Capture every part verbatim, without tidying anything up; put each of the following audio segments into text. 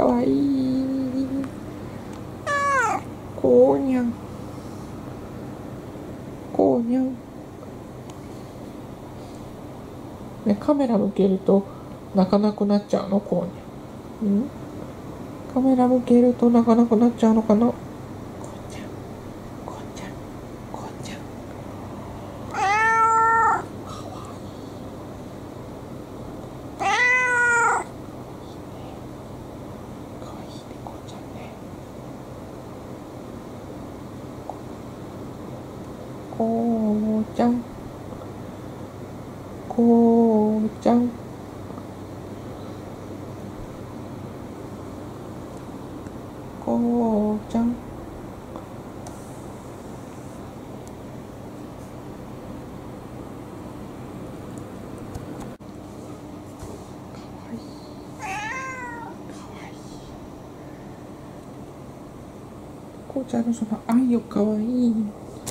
かわいい。こうにゃん。こうにゃん。ね、カメラ向けると泣かなくなっちゃうの、こうにゃん。うん、カメラ向けると泣かなくなっちゃうのかな。こうちゃん、こうちゃん、こうちゃん。こうちゃん、こうちゃん、こうちゃん。こうちゃんのその愛よ、かわいい。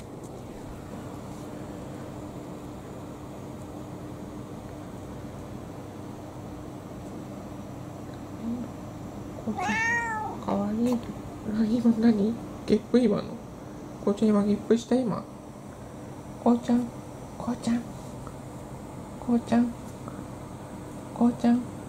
こうちゃん、かわいい。今何？ゲップ今の。こうちゃん今ゲップした今。こうちゃん、こうちゃん、こうちゃん、こうちゃん。